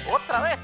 Otra vez.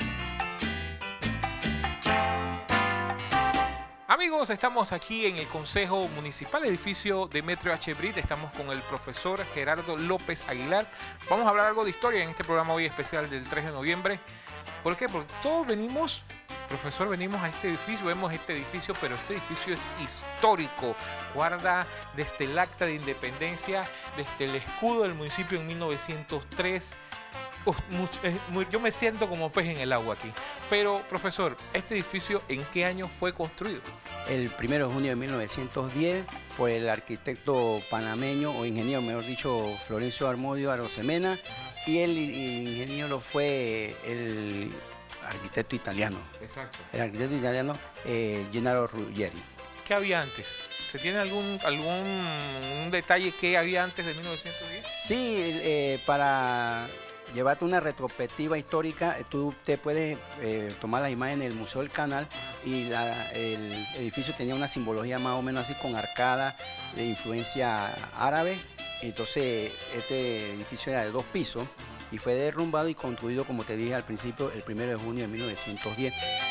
Amigos, estamos aquí en el Consejo Municipal, edificio Demetrio H. Brit. Estamos con el profesor Gerardo López Aguilar. Vamos a hablar algo de historia en este programa hoy especial del 3 de noviembre. ¿Por qué? Porque todos venimos, profesor, venimos a este edificio, vemos este edificio, pero este edificio es histórico. Guarda desde el acta de independencia, desde el escudo del municipio en 1903. Yo me siento como pez en el agua aquí. Pero, profesor, ¿este edificio en qué año fue construido? El 1 de junio de 1910 por el arquitecto panameño, o ingeniero, mejor dicho, Florencio Armodio Arosemena, y el ingeniero fue el arquitecto italiano. Exacto. El arquitecto italiano Gennaro Ruggeri. ¿Qué había antes? ¿Se tiene algún detalle que había antes de 1910? Sí, para llevarte una retrospectiva histórica, tú te puedes tomar las imágenes del Museo del Canal y el edificio tenía una simbología más o menos así con arcada de influencia árabe. Entonces este edificio era de 2 pisos y fue derrumbado y construido, como te dije al principio, el 1 de junio de 1910.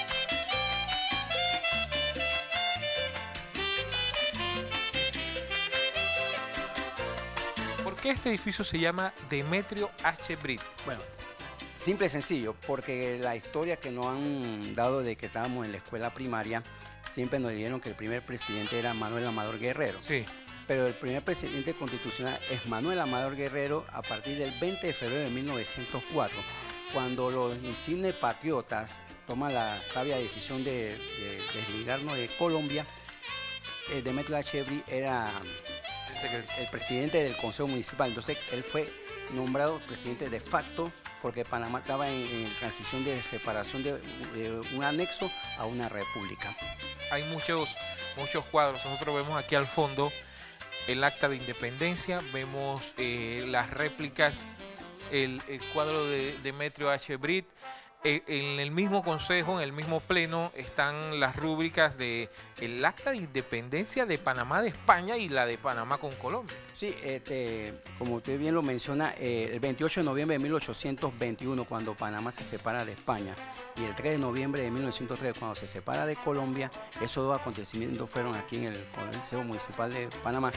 ¿Por qué este edificio se llama Demetrio H. Brit? Bueno, simple y sencillo, porque la historia que nos han dado de que estábamos en la escuela primaria, siempre nos dijeron que el primer presidente era Manuel Amador Guerrero. Sí. Pero el primer presidente constitucional es Manuel Amador Guerrero a partir del 20 de febrero de 1904, cuando los insignes patriotas toman la sabia decisión de desligarnos de Colombia. Demetrio H. Brit era el presidente del Consejo Municipal, entonces él fue nombrado presidente de facto porque Panamá estaba en transición de separación de un anexo a una república. Hay muchos cuadros. Nosotros vemos aquí al fondo el acta de independencia, vemos las réplicas, el cuadro de Demetrio H. Brit. En el mismo consejo, en el mismo pleno, están las rúbricas de el acta de independencia de Panamá de España y la de Panamá con Colombia. Sí, como usted bien lo menciona, el 28 de noviembre de 1821, cuando Panamá se separa de España, y el 3 de noviembre de 1903, cuando se separa de Colombia, esos dos acontecimientos fueron aquí en el Consejo Municipal de Panamá.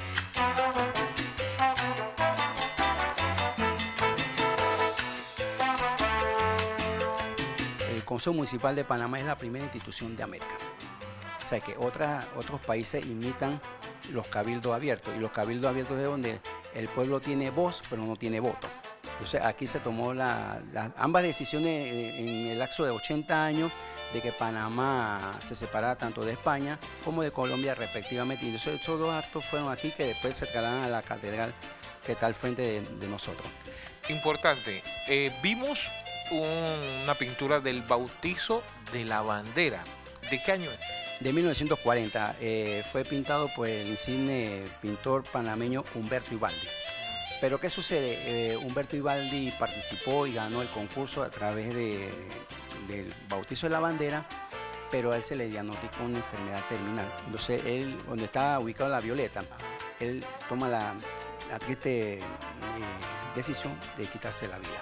El Consejo Municipal de Panamá es la primera institución de América. O sea que otros países imitan los cabildos abiertos, y los cabildos abiertos es donde el pueblo tiene voz pero no tiene voto. Entonces aquí se tomó ambas decisiones en el lapso de 80 años de que Panamá se separara tanto de España como de Colombia respectivamente. Y esos 2 actos fueron aquí, que después se trasladan a la catedral que está al frente de nosotros. Importante, vimos una pintura del bautizo de la bandera. ¿De qué año es? De 1940, fue pintado por el insigne pintor panameño Humberto Ibaldi. Pero ¿qué sucede? Humberto Ibaldi participó y ganó el concurso a través del bautizo de la bandera, pero a él se le diagnosticó una enfermedad terminal. Entonces él, donde está ubicado la Violeta, él toma la triste decisión de quitarse la vida.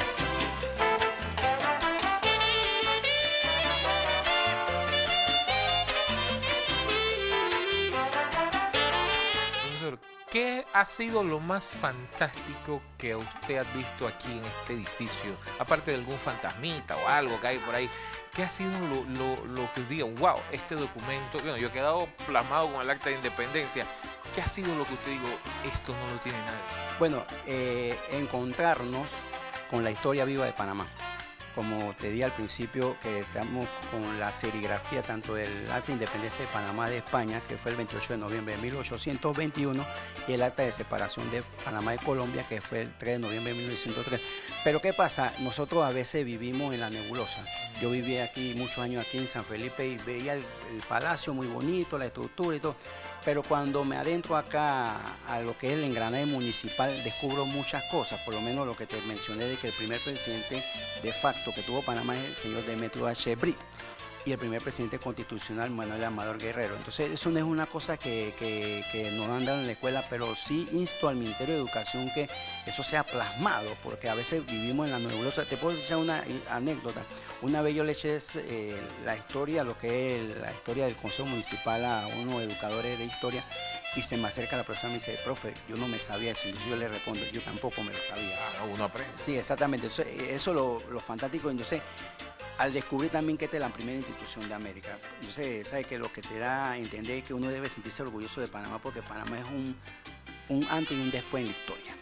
¿Qué ha sido lo más fantástico que usted ha visto aquí en este edificio? Aparte de algún fantasmita o algo que hay por ahí, ¿qué ha sido lo que usted diga, wow, este documento? Bueno, yo he quedado plasmado con el acta de independencia. ¿Qué ha sido lo que usted digo, esto no lo tiene nadie? Bueno, encontrarnos con la historia viva de Panamá. Como te di al principio, que estamos con la serigrafía tanto del Acta de Independencia de Panamá de España, que fue el 28 de noviembre de 1821, y el Acta de Separación de Panamá de Colombia, que fue el 3 de noviembre de 1903. Pero ¿qué pasa? Nosotros a veces vivimos en la nebulosa. Yo viví aquí muchos años aquí en San Felipe y veía el palacio muy bonito, la estructura y todo. Pero cuando me adentro acá a lo que es el engranaje municipal, descubro muchas cosas, por lo menos lo que te mencioné de que el primer presidente de facto que tuvo Panamá es el señor Demetrio H. Brit. y el primer presidente constitucional, Manuel Amador Guerrero. Entonces, eso no es una cosa que nos han dado en la escuela, pero sí insto al Ministerio de Educación que eso sea plasmado, porque a veces vivimos en la nebulosa. Te puedo echar una anécdota. Una vez yo le eché la historia, lo que es la historia del Consejo Municipal a unos educadores de historia, y se me acerca la persona y me dice, profe, yo no me sabía eso. Entonces yo le respondo, yo tampoco me lo sabía. Ah, uno aprende. Sí, exactamente. Entonces, eso es lo fantástico. Entonces, al descubrir también que esta es la primera institución de América, entonces, ¿sabes? Que lo que te da a entender es que uno debe sentirse orgulloso de Panamá, porque Panamá es un antes y un después en la historia.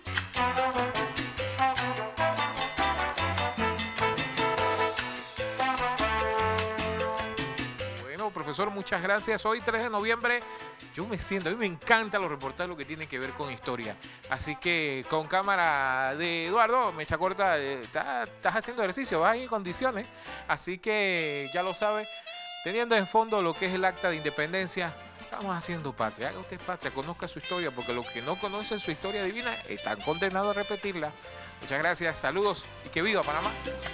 Profesor, muchas gracias. Hoy 3 de noviembre, yo me siento, a mí me encantan los reportajes, lo que tiene que ver con historia. Así que con cámara de Eduardo, mecha corta, estás haciendo ejercicio, vas en condiciones. Así que ya lo sabe, teniendo en fondo lo que es el acta de independencia, estamos haciendo patria. Haga usted patria, conozca su historia, porque los que no conocen su historia divina están condenados a repetirla. Muchas gracias, saludos y que viva Panamá.